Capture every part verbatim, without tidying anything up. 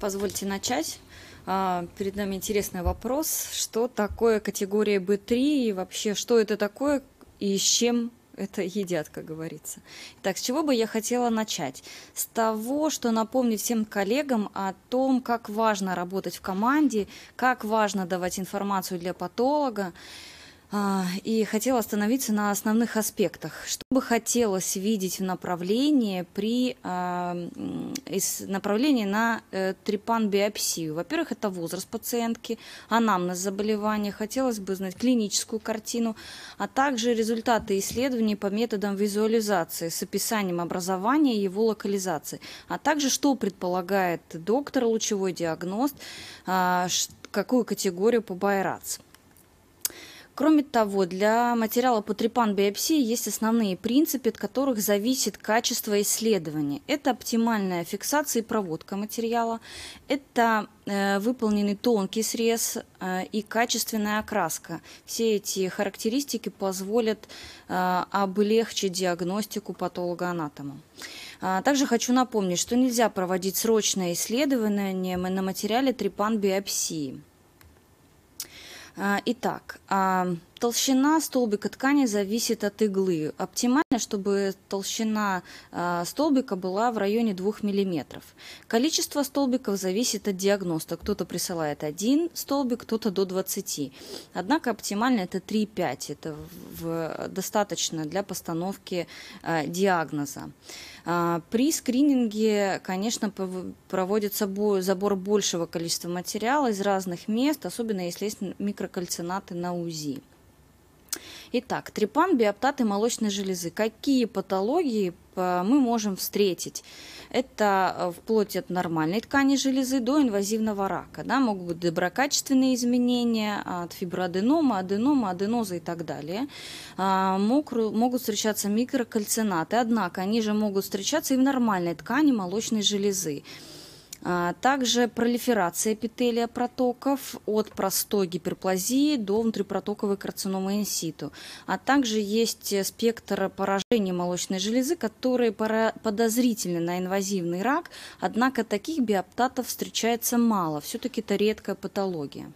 Позвольте начать. А, Перед нами интересный вопрос, что такое категория бэ три и вообще, что это такое и с чем это едят, как говорится. Итак, с чего бы я хотела начать? С того, что напомнить всем коллегам о том, как важно работать в команде, как важно давать информацию для патолога. А, И хотела остановиться на основных аспектах. Что бы хотелось видеть в направлении при а, м, из направлении на э, трепан-биопсию? Во-первых, это возраст пациентки, анамнез заболевания, хотелось бы знать клиническую картину, а также результаты исследований по методам визуализации с описанием образования и его локализации, а также что предполагает доктор, лучевой диагност, а, ш- какую категорию по Байрац. Кроме того, для материала по трепан-биопсии есть основные принципы, от которых зависит качество исследования. Это оптимальная фиксация и проводка материала, это э, выполненный тонкий срез э, и качественная окраска. Все эти характеристики позволят э, облегчить диагностику патологоанатома. А, Также хочу напомнить, что нельзя проводить срочное исследование на материале трепан-биопсии. А, Итак, а, толщина столбика ткани зависит от иглы. Оптимально, чтобы толщина а, столбика была в районе двух миллиметров. Количество столбиков зависит от диагноста. Кто-то присылает один столбик, кто-то до двадцати. Однако оптимально это три-пять. Это в, достаточно для постановки а, диагноза. А, При скрининге, конечно, пов- проводится бо- забор большего количества материала из разных мест, особенно если есть микрокальцинаты на УЗИ. Итак, трепан, биоптаты молочной железы. Какие патологии э, мы можем встретить? Это э, вплоть от нормальной ткани железы до инвазивного рака. Да, могут быть доброкачественные изменения от фиброаденома, аденома, аденоза и так далее. А, мог- Могут встречаться микрокальцинаты, однако они же могут встречаться и в нормальной ткани молочной железы. А, Также пролиферация эпителия протоков от простой гиперплазии до внутрипротоковой карциномы инситу. А также есть спектр поражений молочной железы, которые пора- подозрительны на инвазивный рак, однако таких биоптатов встречается мало. Все-таки это редкая патология.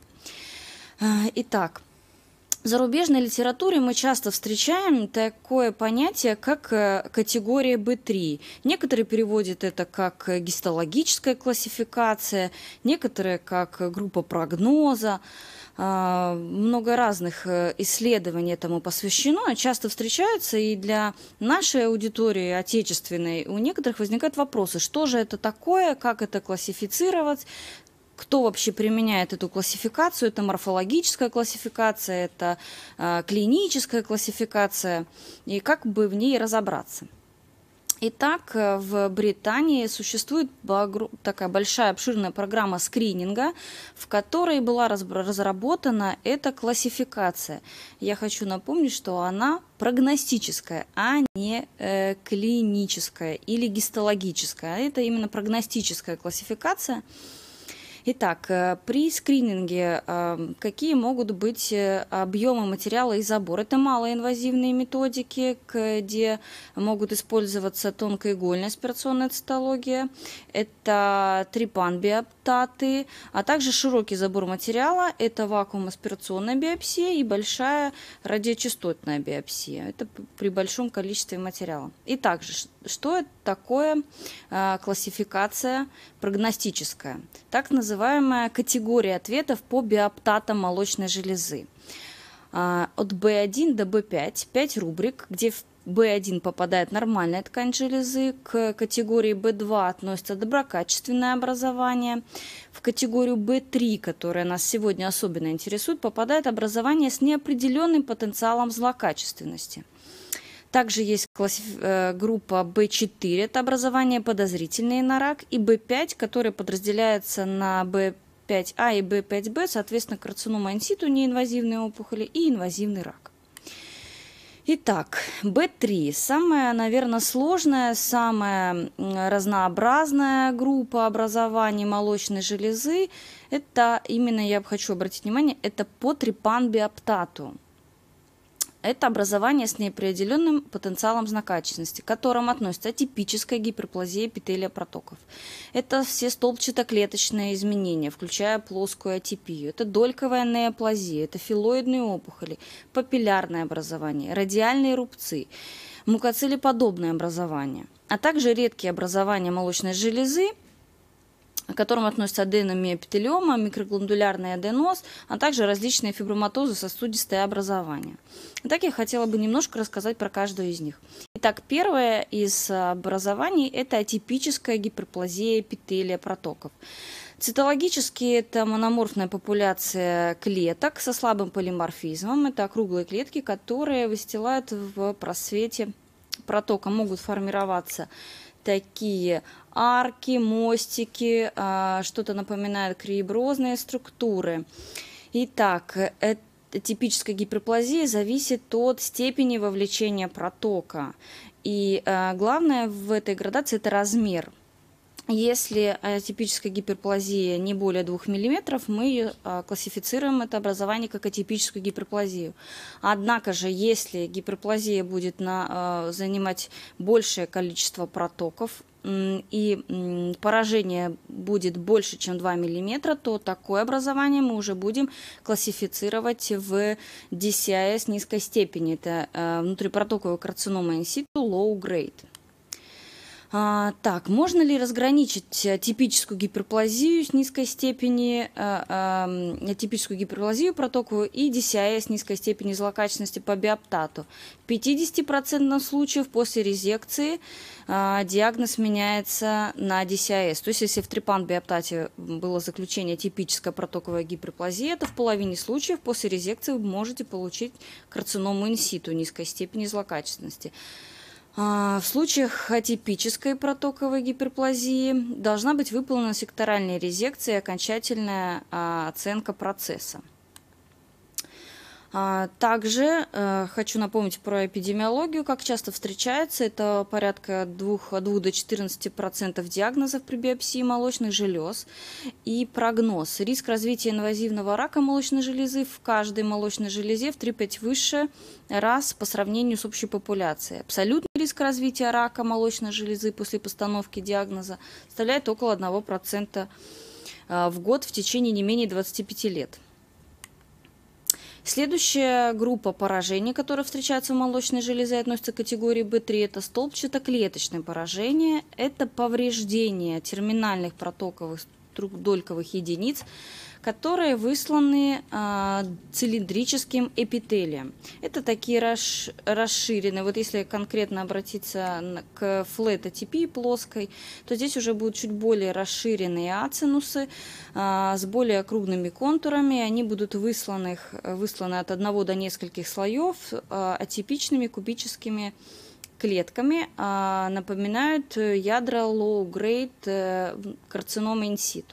А, Итак, в зарубежной литературе мы часто встречаем такое понятие, как э, категория бэ три. Некоторые переводят это как э, гистологическая классификация, некоторые как э, группа прогноза. А, Много разных э, исследований этому посвящено, часто встречаются, и для нашей аудитории отечественной у некоторых возникают вопросы, что же это такое, как это классифицировать, кто вообще применяет эту классификацию. Это морфологическая классификация, это э, клиническая классификация, и как бы в ней разобраться. Итак, э, в Британии существует багру- такая большая обширная программа скрининга, в которой была разбра- разработана эта классификация. Я хочу напомнить, что она прогностическая, а не э, клиническая или гистологическая. Это именно прогностическая классификация. Итак, э, при скрининге э, какие могут быть э, объемы материала и забор? Это малоинвазивные методики, где могут использоваться тонкоигольная аспирационная цитология, это трепан-биоптаты, а также широкий забор материала, это вакуум-аспирационная биопсия и большая радиочастотная биопсия. Это п- при большом количестве материала. И также, ш- что это такое э, классификация прогностическая? Так называемая категория ответов по биоптатам молочной железы. А, От бэ один до бэ пять, пять рубрик, где в бэ один попадает нормальная ткань железы, к категории бэ два относится доброкачественное образование, в категорию бэ три, которая нас сегодня особенно интересует, попадает образование с неопределенным потенциалом злокачественности. Также есть классиф- э, группа бэ четыре, это образование подозрительные на рак, и бэ пять, которая подразделяется на бэ пять а и бэ пять бэ, соответственно, карцинома инситу, неинвазивные опухоли и инвазивный рак. Итак, бэ три – самая, наверное, сложная, самая м, разнообразная группа образований молочной железы. Это именно, я хочу обратить внимание, это по трепан-биоптату. Это образование с неопределенным потенциалом злокачественности, к которым относится атипическая гиперплазия эпителия протоков. Это все столбчато-клеточные изменения, включая плоскую атипию. Это дольковая неоплазия, это филоидные опухоли, папиллярное образование, радиальные рубцы, мукоцелеподобное образование, а также редкие образования молочной железы, к которым относятся аденомиопителиома, микрогландулярный аденоз, а также различные фиброматозы, сосудистые образования. Итак, я хотела бы немножко рассказать про каждую из них. Итак, первое из образований – это атипическая гиперплазия эпителия протоков. Цитологически это мономорфная популяция клеток со слабым полиморфизмом. Это округлые клетки, которые выстилают в просвете протока. Могут формироваться такие арки, мостики, что-то напоминает криеброзные структуры. Итак, атипическая гиперплазия зависит от степени вовлечения протока. И главное в этой градации – это размер. Если атипическая гиперплазия не более двух миллиметров, мы классифицируем это образование как атипическую гиперплазию. Однако же, если гиперплазия будет на, занимать большее количество протоков и поражение будет больше, чем два миллиметра, то такое образование мы уже будем классифицировать в ди си ай эс низкой степени. Это внутрипротоковая карцинома инситу low grade. А, так, можно ли разграничить типическую гиперплазию с низкой степени, а, а, типическую гиперплазию протоковую и ди си ай эс низкой степени злокачественности по биоптату? В пятидесяти процентах случаев после резекции а, диагноз меняется на ди си ай эс. То есть, если в трипан-биоптате было заключение типическая протоковая гиперплазия, то в половине случаев после резекции вы можете получить карциному инситу низкой степени злокачественности. В случаях атипической протоковой гиперплазии должна быть выполнена секторальная резекция и окончательная оценка процесса. Также хочу напомнить про эпидемиологию, как часто встречается. Это порядка двух до четырнадцати процентов диагнозов при биопсии молочных желез. И прогноз. Риск развития инвазивного рака молочной железы в каждой молочной железе в три-пять выше раз по сравнению с общей популяцией. Абсолютный риск развития рака молочной железы после постановки диагноза составляет около одного процента в год в течение не менее двадцати пяти лет. Следующая группа поражений, которые встречаются в молочной железе, относится к категории бэ три. Это столбчато-клеточные поражения. Это повреждение терминальных протоковых дольковых единиц, которые высланы э, цилиндрическим эпителием. Это такие расш, расширенные. Вот если конкретно обратиться к флет-атипии плоской, то здесь уже будут чуть более расширенные ацинусы э, с более крупными контурами. Они будут высланы, высланы от одного до нескольких слоев э, атипичными кубическими клетками, э, напоминают ядра low-grade э, карциномы инситу.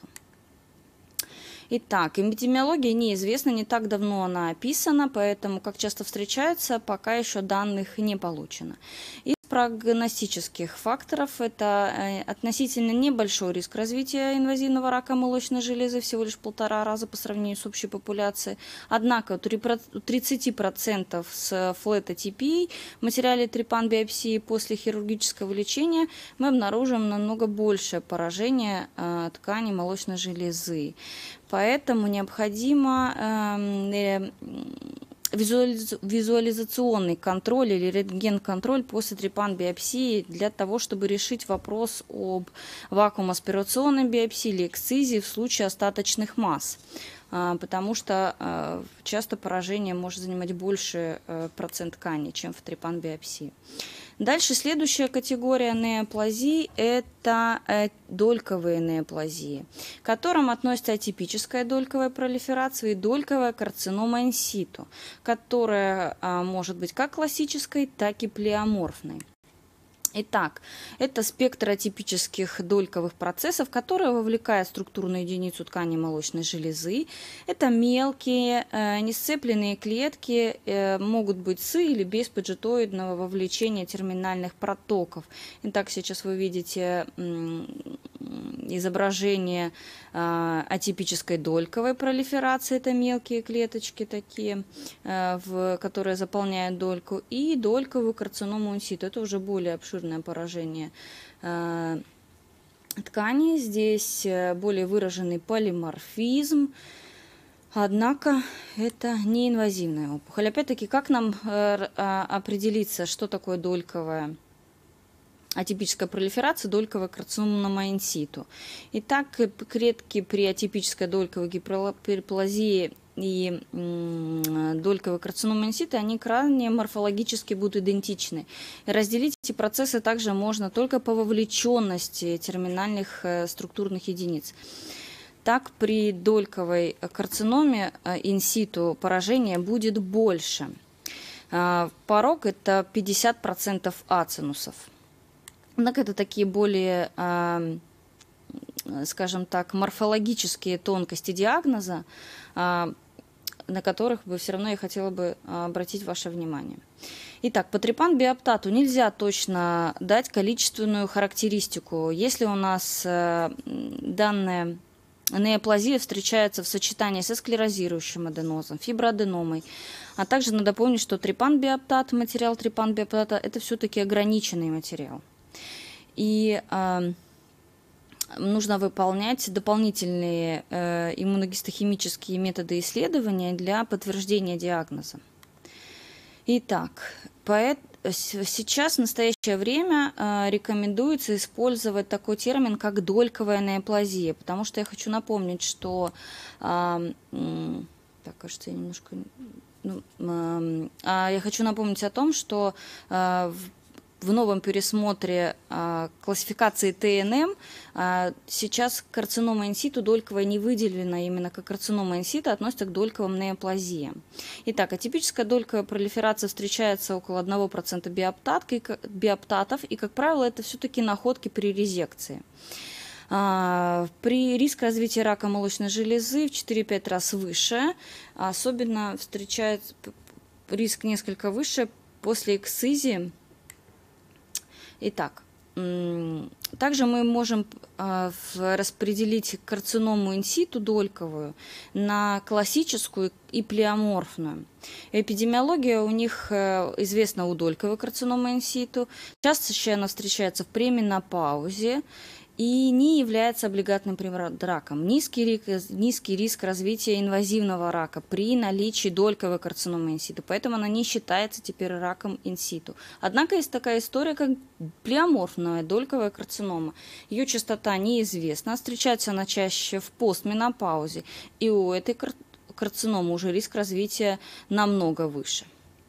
Итак, эпидемиология неизвестна, не так давно она описана, поэтому, как часто встречается, пока еще данных не получено. Из прогностических факторов это относительно небольшой риск развития инвазивного рака молочной железы, всего лишь полтора раза по сравнению с общей популяцией. Однако у тридцати процентов с флет-атипией в материале трипан-биопсии после хирургического лечения мы обнаружим намного большее поражение э, тканей молочной железы. Поэтому необходимо э, визуализационный контроль или рентген-контроль после трипан-биопсии для того, чтобы решить вопрос об вакуум-аспирационной биопсии или эксцизии в случае остаточных масс, потому что часто поражение может занимать больше процент ткани, чем в трипан-биопсии. Дальше следующая категория неоплазий – это дольковые неоплазии, к которым относятся атипическая дольковая пролиферация и дольковая карцинома инситу, которая может быть как классической, так и плеоморфной. Итак, это спектр атипических дольковых процессов, которые вовлекают структурную единицу ткани молочной железы. Это мелкие, э, несцепленные клетки, э, могут быть с или без поджитоидного вовлечения терминальных протоков. Итак, сейчас вы видите изображение атипической дольковой пролиферации, это мелкие клеточки такие, в, которые заполняют дольку, и дольковую карциному инситу, это уже более обширное поражение ткани, здесь более выраженный полиморфизм, однако это не инвазивная опухоль. Опять-таки, как нам определиться, что такое дольковая атипическая пролиферация, дольковая карцинома инситу? Итак, клетки при атипической дольковой гиперплазии и дольковой карцинома инситу, они крайне морфологически будут идентичны. И разделить эти процессы также можно только по вовлеченности терминальных структурных единиц. Так, при дольковой карциноме инситу поражение будет больше. Порог – это пятьдесят процентов ацинусов. Однако это такие более, скажем так, морфологические тонкости диагноза, на которых бы все равно я хотела бы обратить ваше внимание. Итак, по трипан-биоптату нельзя точно дать количественную характеристику. Если у нас данная неоплазия встречается в сочетании со склерозирующим аденозом, фиброаденомой, а также надо помнить, что трипан-биоптат, материал трипан-биоптата, это все-таки ограниченный материал. И э, нужно выполнять дополнительные э, иммуногистохимические методы исследования для подтверждения диагноза. Итак, поэт, сейчас в настоящее время э, рекомендуется использовать такой термин, как дольковая неоплазия, потому что я хочу напомнить, что... Э, э, так, кажется, я немножко... Ну, э, э, я хочу напомнить о том, что э, в В новом пересмотре а, классификации Т Н М а, сейчас карцинома инситу дольковая не выделена именно как карцинома инситу, относится к дольковым неоплазиям. Итак, атипическая дольковая пролиферация встречается около одного процента биоптатов, и, как правило, это все-таки находки при резекции. А, при риск развития рака молочной железы в четыре-пять раз выше, особенно встречается риск несколько выше после эксцизии. Итак, также мы можем распределить карциному инситу дольковую на классическую и плеоморфную. Эпидемиология у них известна у дольковой карциномы инситу. Чаще она встречается в пременопаузе и не является облигатным раком. Низкий риск, низкий риск развития инвазивного рака при наличии дольковой карциномы инситу, поэтому она не считается теперь раком инситу. Однако есть такая история, как плеоморфная дольковая карцинома. Ее частота неизвестна, встречается она чаще в постменопаузе, и у этой кар карциномы уже риск развития намного выше.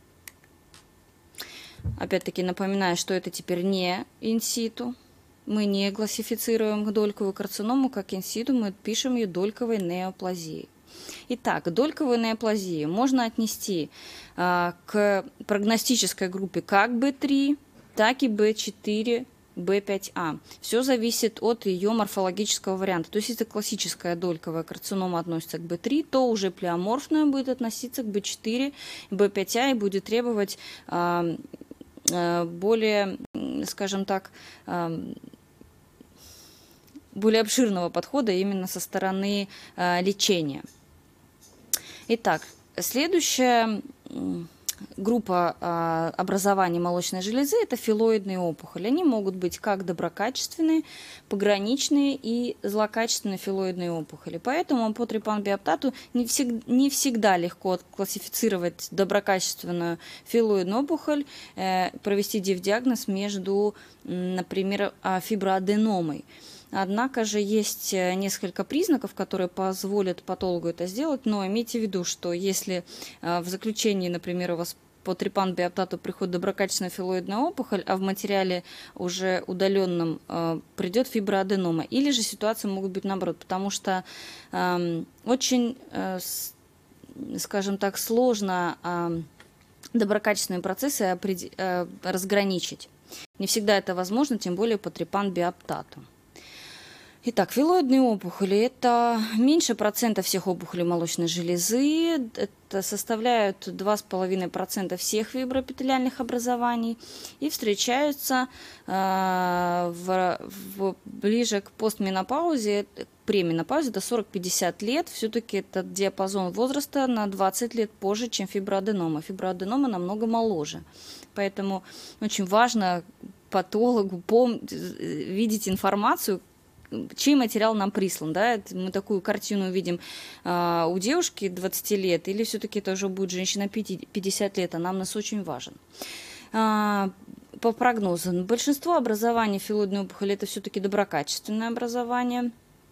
Опять-таки напоминаю, что это теперь не инситу. Мы не классифицируем дольковую карциному как инситу, мы пишем ее дольковой неоплазией. Итак, дольковую неоплазию можно отнести а, к прогностической группе как бэ три, так и бэ четыре, бэ пять а. Все зависит от ее морфологического варианта. То есть, если классическая дольковая карцинома относится к бэ три, то уже плеоморфная будет относиться к бэ четыре, бэ пять а и будет требовать а, а, более, скажем так, а, более обширного подхода именно со стороны э, лечения. Итак, следующая группа э, образований молочной железы – это филоидные опухоли. Они могут быть как доброкачественные, пограничные и злокачественные филоидные опухоли. Поэтому по трипан-биоптату не, всег, не всегда легко классифицировать доброкачественную филоидную опухоль, э, провести диагноз между, например, фиброаденомой. Однако же есть несколько признаков, которые позволят патологу это сделать, но имейте в виду, что если в заключении, например, у вас по трипан-биоптату приходит доброкачественная филоидная опухоль, а в материале уже удаленном придет фиброаденома, или же ситуации могут быть наоборот, потому что очень, скажем так, сложно доброкачественные процессы разграничить. Не всегда это возможно, тем более по трипан-биоптату. Итак, фиброидные опухоли – это меньше процента всех опухолей молочной железы, это составляют два с половиной процента всех фиброэпителиальных образований и встречаются э, в, в, ближе к постменопаузе, к пременопаузе, до сорок-пятьдесят лет. Все-таки этот диапазон возраста на двадцать лет позже, чем фиброаденома. Фиброаденома намного моложе, поэтому очень важно патологу пом- видеть информацию, чей материал нам прислан, да, мы такую картину видим а, у девушки двадцати лет, или все-таки это уже будет женщина пятьдесят лет, а нам нас очень важен. А, по прогнозам, большинство образований фиброидной опухоли это все-таки доброкачественное образование,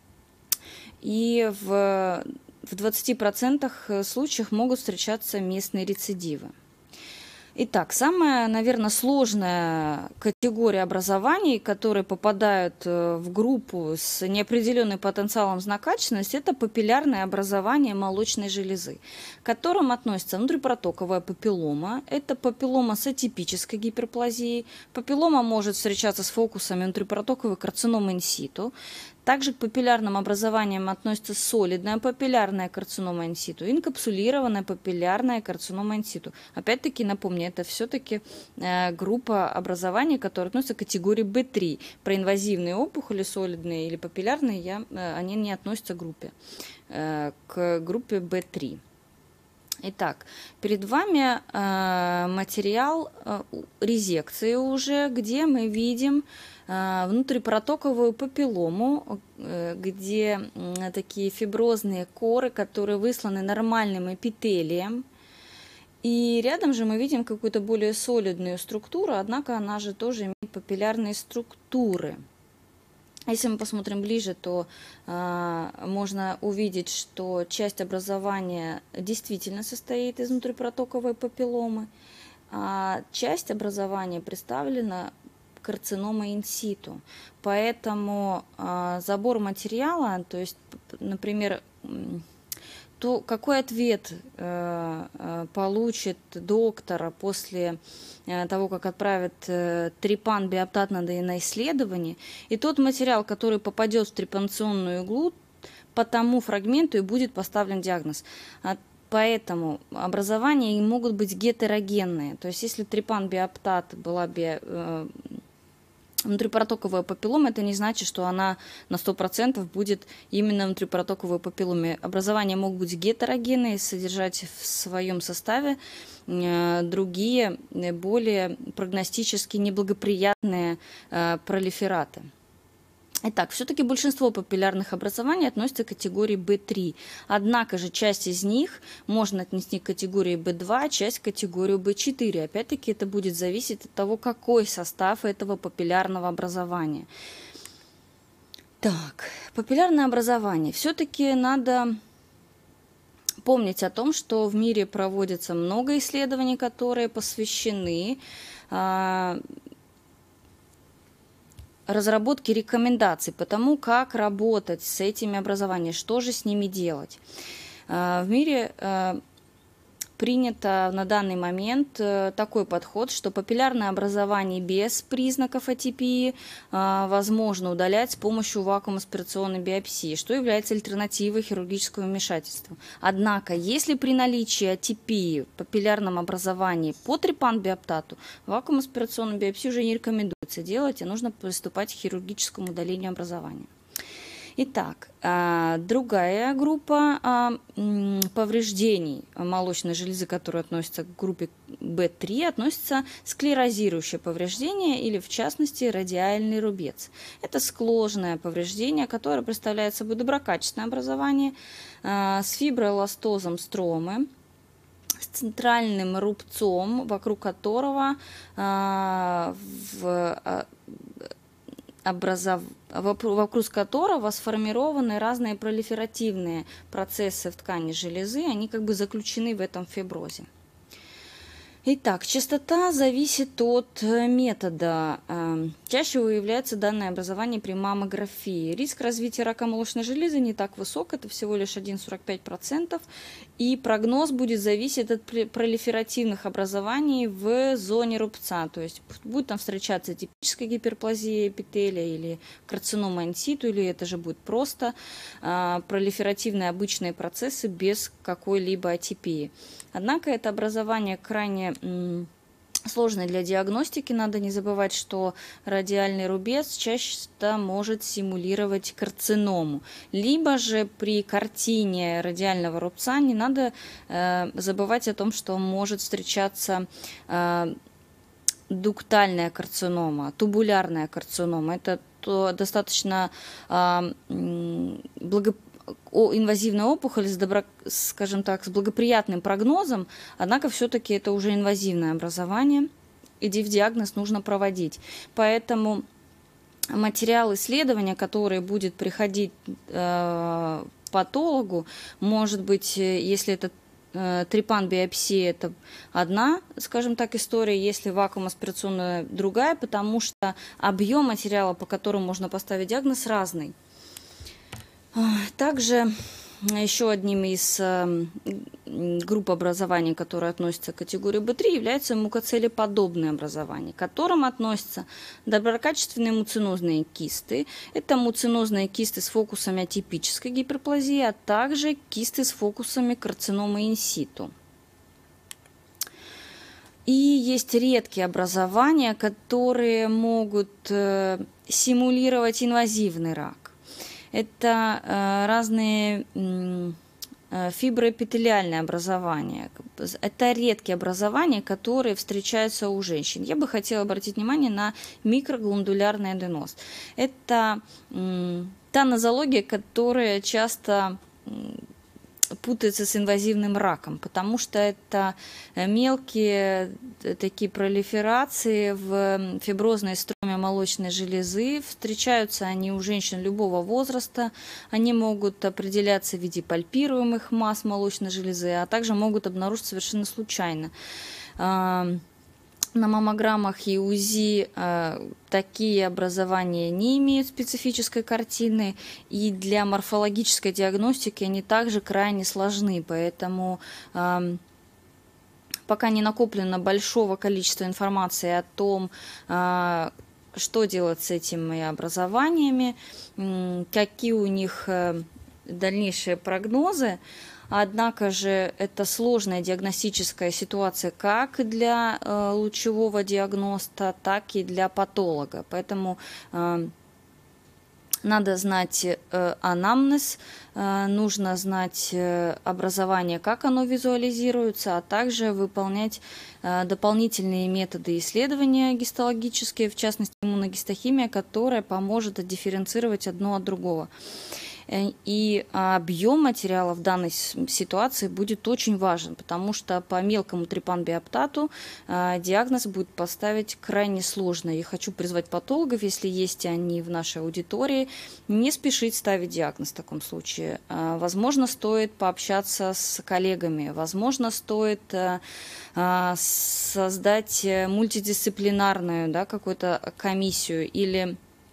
и в, в двадцати процентах случаев могут встречаться местные рецидивы. Итак, самая, наверное, сложная категория образований, которые попадают в группу с неопределенным потенциалом злокачественности, это папиллярное образование молочной железы, к которым относится внутрипротоковая папиллома, это папиллома с атипической гиперплазией, папиллома может встречаться с фокусами внутрипротоковой карциномы инситу. Также к папиллярным образованиям относится солидная папиллярная карцинома инситу, инкапсулированная папиллярная карцинома инситу. Опять-таки, напомню, это все-таки э, группа образований, которые относятся к категории бэ три. Про инвазивные опухоли, солидные или папиллярные, я, э, они не относятся к группе, э, к группе бэ три. Итак, перед вами э, материал э, резекции уже, где мы видим э, внутрипротоковую папиллому, э, где э, такие фиброзные коры, которые высланы нормальным эпителием. И рядом же мы видим какую-то более солидную структуру, однако она же тоже имеет папиллярные структуры. Если мы посмотрим ближе, то э, можно увидеть, что часть образования действительно состоит из внутрипротоковой папилломы, а часть образования представлена карциномой инситу. Поэтому э, забор материала, то есть, например, то какой ответ э, э, получит доктор после э, того, как отправит э, трепан биоптат на ДНК исследование, и тот материал, который попадет в трепанационную иглу, по тому фрагменту и будет поставлен диагноз. А, поэтому образования могут быть гетерогенные. То есть если трепан биоптат была би, э, внутрипротоковая папиллома, это не значит, что она на сто процентов будет именно внутрипротоковой папилломе. Образования могут быть гетерогенные, содержать в своем составе э, другие, более прогностически неблагоприятные э, пролифераты. Итак, все-таки большинство папиллярных образований относятся к категории бэ три. Однако же часть из них можно отнести к категории бэ два, часть к категории бэ четыре. Опять-таки это будет зависеть от того, какой состав этого папиллярного образования. Так, папиллярное образование. Все-таки надо помнить о том, что в мире проводится много исследований, которые посвящены а, разработки рекомендаций по тому, как работать с этими образованиями, что же с ними делать. В мире принято на данный момент такой подход, что папиллярное образование без признаков атипии возможно удалять с помощью вакуум-аспирационной биопсии, что является альтернативой хирургического вмешательства. Однако, если при наличии атипии в папиллярном образовании по трепан-биоптату, вакуум-аспирационную биопсию уже не рекомендуется делать, а нужно приступать к хирургическому удалению образования. Итак, другая группа повреждений молочной железы, которая относится к группе бэ три, относится склерозирующее повреждение или, в частности, радиальный рубец. Это сложное повреждение, которое представляет собой доброкачественное образование с фиброэластозом стромы, с центральным рубцом, вокруг которого в Образов... вокруг которого сформированы разные пролиферативные процессы в ткани железы, они как бы заключены в этом фиброзе. Итак, частота зависит от э, метода. Э, Чаще выявляется данное образование при маммографии. Риск развития рака молочной железы не так высок, это всего лишь один целых сорок пять сотых процента. И прогноз будет зависеть от пр- пролиферативных образований в зоне рубца. То есть будет там встречаться типическая гиперплазия эпителия или карцинома инситу, или это же будет просто э, пролиферативные обычные процессы без какой-либо атипии. Однако это образование крайне м, сложное для диагностики. Надо не забывать, что радиальный рубец часто может симулировать карциному. Либо же при картине радиального рубца не надо э, забывать о том, что может встречаться э, дуктальная карцинома, тубулярная карцинома. Это то достаточно э, благоприятно инвазивная опухоль с, добро, скажем так, с благоприятным прогнозом, однако все-таки это уже инвазивное образование, и диагноз нужно проводить. Поэтому материал исследования, который будет приходить э, патологу, может быть, если это э, трепан-биопсия, это одна, скажем так, история, если вакуум-аспирационная другая, потому что объем материала, по которому можно поставить диагноз, разный. Также еще одним из групп образований, которые относятся к категории бэ три, являются мукоцелеподобные образования, к которым относятся доброкачественные муцинозные кисты. Это муцинозные кисты с фокусами атипической гиперплазии, а также кисты с фокусами карциномы инситу. И есть редкие образования, которые могут симулировать инвазивный рак. Это э, разные э, фиброэпителиальные образования. Это редкие образования, которые встречаются у женщин. Я бы хотела обратить внимание на микрогландулярный аденоз. Это э, та нозология, которая часто э, путается с инвазивным раком, потому что это мелкие такие пролиферации в фиброзной строме молочной железы. Встречаются они у женщин любого возраста. Они могут определяться в виде пальпируемых масс молочной железы, а также могут обнаружиться совершенно случайно. На маммограммах и УЗИ э, такие образования не имеют специфической картины, и для морфологической диагностики они также крайне сложны, поэтому э, пока не накоплено большого количества информации о том, э, что делать с этими образованиями, э, какие у них э, дальнейшие прогнозы. Однако же это сложная диагностическая ситуация как для э, лучевого диагноста, так и для патолога. Поэтому э, надо знать э, анамнез, э, нужно знать э, образование, как оно визуализируется, а также выполнять э, дополнительные методы исследования гистологические, в частности иммуногистохимия, которая поможет отдифференцировать одно от другого. И объем материала в данной ситуации будет очень важен, потому что по мелкому трепан-биоптату диагноз будет поставить крайне сложно. Я хочу призвать патологов, если есть они в нашей аудитории, не спешить ставить диагноз в таком случае. Возможно, стоит пообщаться с коллегами, возможно, стоит создать мультидисциплинарную, да, какую-то комиссию или...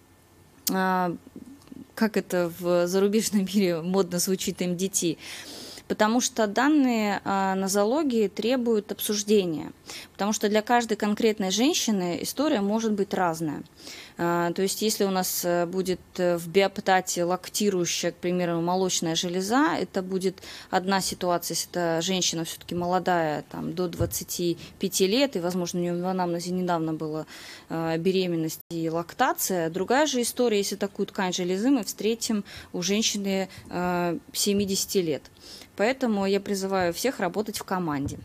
как это в зарубежном мире модно звучит, эм ди ти, потому что данные а, нозологии требуют обсуждения, потому что для каждой конкретной женщины история может быть разная. А, то есть если у нас будет в биоптате лактирующая, к примеру, молочная железа, это будет одна ситуация, если это женщина все-таки молодая, там, до двадцати пяти лет, и, возможно, у нее в анамнезе недавно была а, беременность и лактация. Другая же история, если такую ткань железы мы встретим у женщины а, семидесяти лет. Поэтому я призываю всех работать в команде.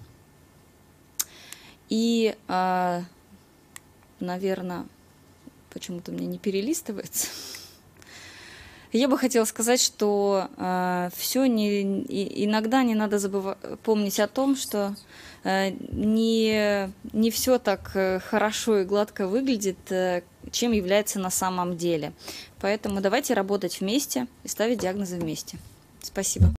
И, э, наверное, почему-то мне не перелистывается. Я бы хотела сказать, что э, все не, и, иногда не надо забывать, помнить о том, что э, не, не все так хорошо и гладко выглядит, э, чем является на самом деле. Поэтому давайте работать вместе и ставить диагнозы вместе. Спасибо.